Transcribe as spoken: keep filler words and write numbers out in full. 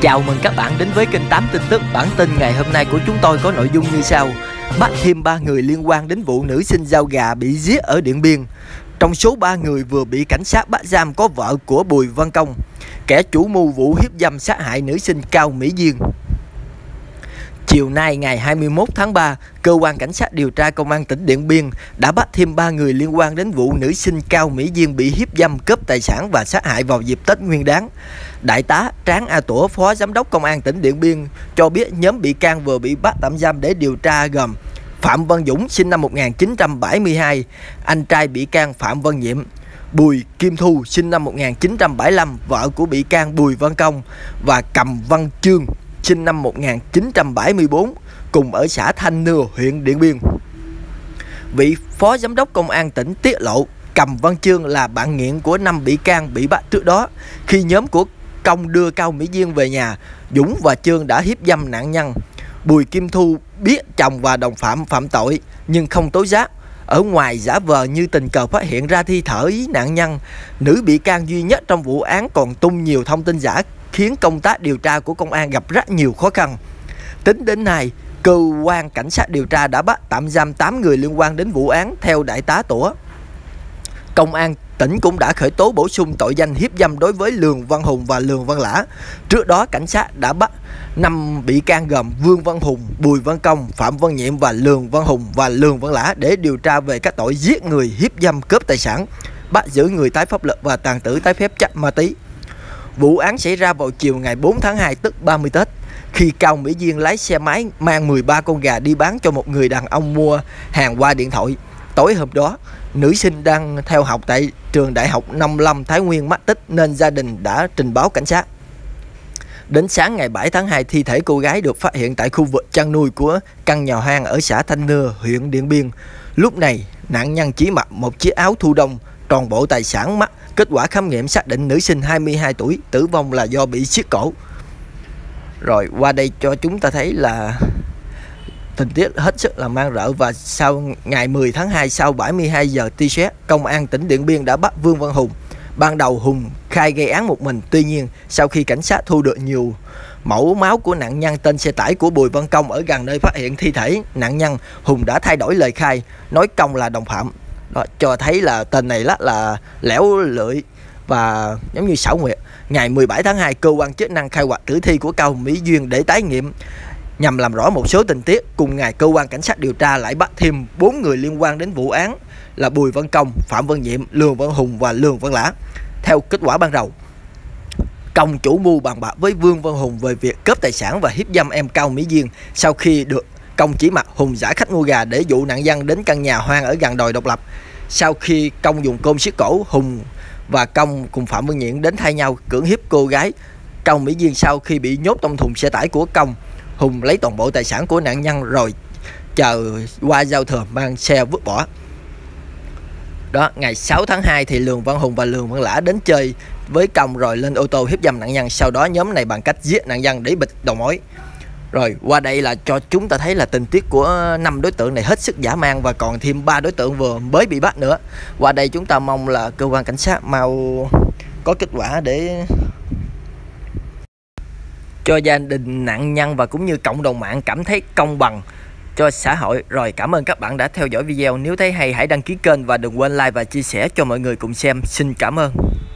Chào mừng các bạn đến với kênh tám tin tức. Bản tin ngày hôm nay của chúng tôi có nội dung như sau. Bắt thêm ba người liên quan đến vụ nữ sinh giao gà bị giết ở Điện Biên. Trong số ba người vừa bị cảnh sát bắt giam có vợ của Bùi Văn Công, kẻ chủ mưu vụ hiếp dâm sát hại nữ sinh Cao Mỹ Duyên. Chiều nay ngày hai mươi mốt tháng ba, cơ quan cảnh sát điều tra công an tỉnh Điện Biên đã bắt thêm ba người liên quan đến vụ nữ sinh Cao Mỹ Duyên bị hiếp dâm, cướp tài sản và sát hại vào dịp Tết Nguyên Đán. Đại tá Tráng A Tủa, Phó Giám đốc Công an tỉnh Điện Biên cho biết nhóm bị can vừa bị bắt tạm giam để điều tra gồm Phạm Văn Dũng sinh năm một nghìn chín trăm bảy mươi hai, anh trai bị can Phạm Văn Nhiệm; Bùi Kim Thu sinh năm một nghìn chín trăm bảy mươi lăm, vợ của bị can Bùi Văn Công; và Cầm Văn Chương sinh năm một nghìn chín trăm bảy mươi tư, cùng ở xã Thanh Nưa, huyện Điện Biên. Vị Phó Giám đốc Công an tỉnh tiết lộ Cầm Văn Chương là bạn nghiện của năm bị can bị bắt trước đó. Khi nhóm của Công đưa Cao Mỹ Duyên về nhà, Dũng và Chương đã hiếp dâm nạn nhân. Bùi Kim Thu biết chồng và đồng phạm phạm tội nhưng không tố giác, ở ngoài giả vờ như tình cờ phát hiện ra thi thể nạn nhân. Nữ bị can duy nhất trong vụ án còn tung nhiều thông tin giả khiến công tác điều tra của công an gặp rất nhiều khó khăn. Tính đến nay, cơ quan cảnh sát điều tra đã bắt tạm giam tám người liên quan đến vụ án. Theo đại tá Tủa, công an tỉnh cũng đã khởi tố bổ sung tội danh hiếp dâm đối với Lường Văn Hùng và Lường Văn Lã. Trước đó, cảnh sát đã bắt năm bị can gồm Vương Văn Hùng, Bùi Văn Công, Phạm Văn Nhiệm và Lường Văn Hùng và Lường Văn Lã để điều tra về các tội giết người, hiếp dâm, cướp tài sản, bắt giữ người trái pháp luật và tàng trữ trái phép chất ma túy. Vụ án xảy ra vào chiều ngày bốn tháng hai, tức ba mươi Tết, khi Cao Mỹ Duyên lái xe máy mang mười ba con gà đi bán cho một người đàn ông mua hàng qua điện thoại. Tối hôm đó, nữ sinh đang theo học tại trường Đại học Nông Lâm Thái Nguyên mất tích nên gia đình đã trình báo cảnh sát. Đến sáng ngày bảy tháng hai, thi thể cô gái được phát hiện tại khu vực chăn nuôi của căn nhà hoang ở xã Thanh Nưa, huyện Điện Biên. Lúc này, nạn nhân chỉ mặc một chiếc áo thu đông, toàn bộ tài sản mất. Kết quả khám nghiệm xác định nữ sinh hai mươi hai tuổi tử vong là do bị siết cổ. Rồi qua đây cho chúng ta thấy là tình tiết hết sức là mang rợ. Và sau ngày mười tháng hai, sau bảy mươi hai giờ truy xét, công an tỉnh Điện Biên đã bắt Vương Văn Hùng. Ban đầu Hùng khai gây án một mình, tuy nhiên sau khi cảnh sát thu được nhiều mẫu máu của nạn nhân trên xe tải của Bùi Văn Công ở gần nơi phát hiện thi thể nạn nhân, Hùng đã thay đổi lời khai, nói Công là đồng phạm. Đó, cho thấy là tên này là, là lẻo lưỡi và giống như xảo quyệt. Ngày mười bảy tháng hai, cơ quan chức năng khai quật tử thi của Cao Mỹ Duyên để tái nghiệm nhằm làm rõ một số tình tiết. Cùng ngày, cơ quan cảnh sát điều tra lại bắt thêm bốn người liên quan đến vụ án là Bùi Văn Công, Phạm Văn Nhiệm, Lường Văn Hùng và Lường Văn Lã. Theo kết quả ban đầu, Công chủ mưu bàn bạc với Vương Văn Hùng về việc cướp tài sản và hiếp dâm em Cao Mỹ Duyên. Sau khi được Công chỉ mặt, Hùng giả khách mua gà để dụ nạn nhân đến căn nhà hoang ở gần đồi Độc Lập. Sau khi Công dùng côn siết cổ, Hùng và Công cùng Phạm Văn Nhiệm đến thay nhau cưỡng hiếp cô gái Cao Mỹ Duyên. Sau khi bị nhốt trong thùng xe tải của Công, Hùng lấy toàn bộ tài sản của nạn nhân rồi chờ qua giao thừa mang xe vứt bỏ. Đó, ngày sáu tháng hai thì Lường Văn Hùng và Lường Văn Lã đến chơi với Công rồi lên ô tô hiếp dâm nạn nhân. Sau đó nhóm này bằng cách giết nạn nhân để bịt đầu mối. Rồi qua đây là cho chúng ta thấy là tình tiết của năm đối tượng này hết sức dã man và còn thêm ba đối tượng vừa mới bị bắt nữa. Qua đây chúng ta mong là cơ quan cảnh sát mau có kết quả để cho gia đình nạn nhân và cũng như cộng đồng mạng cảm thấy công bằng cho xã hội. Rồi cảm ơn các bạn đã theo dõi video. Nếu thấy hay hãy đăng ký kênh và đừng quên like và chia sẻ cho mọi người cùng xem. Xin cảm ơn.